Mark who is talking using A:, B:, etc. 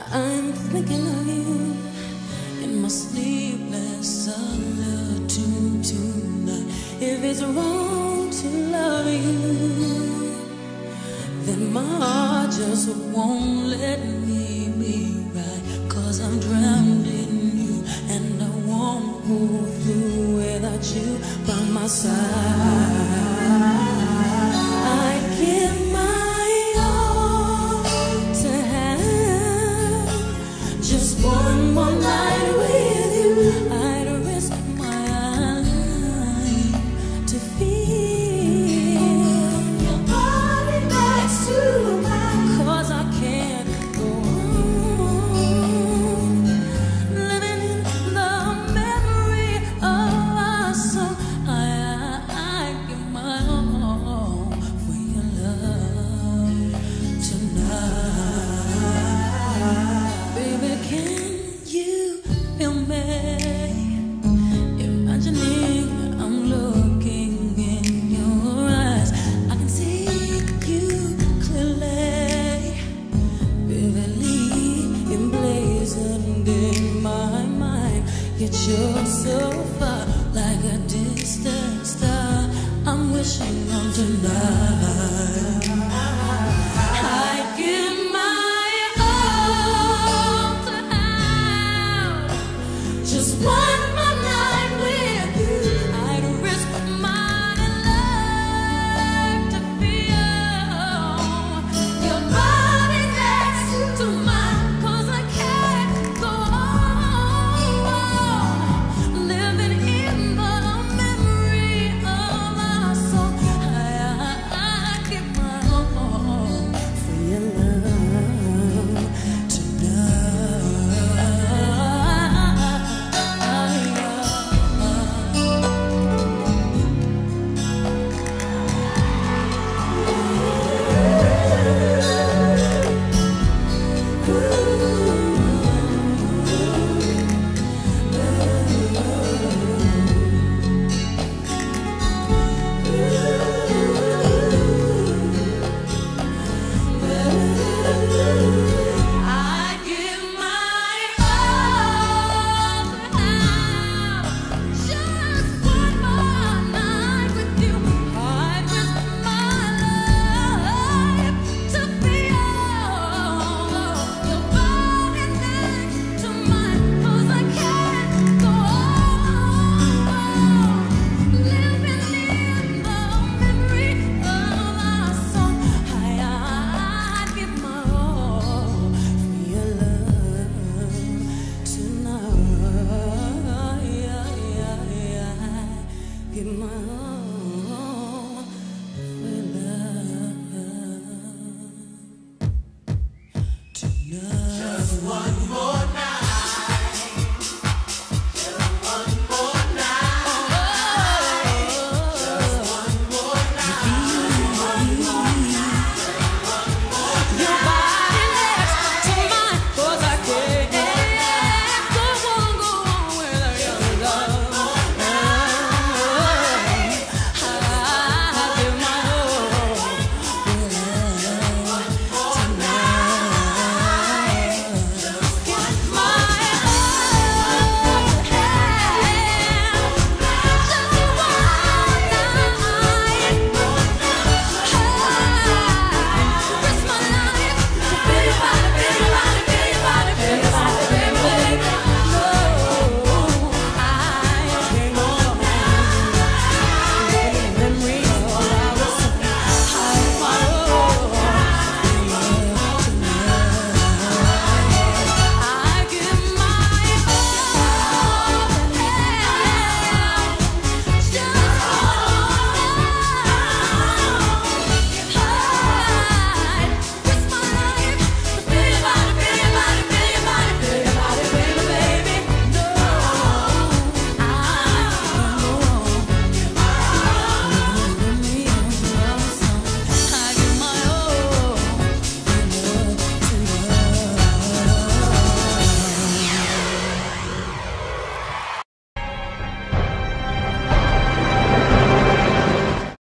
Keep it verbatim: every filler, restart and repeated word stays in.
A: I'm thinking of you in my sleepless solitude tonight. If it's wrong to love you, then my heart just won't let me be right. Cause I'm drowned in you, and I won't move through without you by my side. I give my all to have just one more night with you. I'd risk my life to feel your body next to mine. Cause I can't go on living in the memory of our song. I, I, I give my all for your love tonight. Baby, can you feel me? Imagining I'm looking in your eyes, I can see you clearly, vividly emblazoned in my mind. Yet you're so far, like a distant star. I'm wishing on tonight.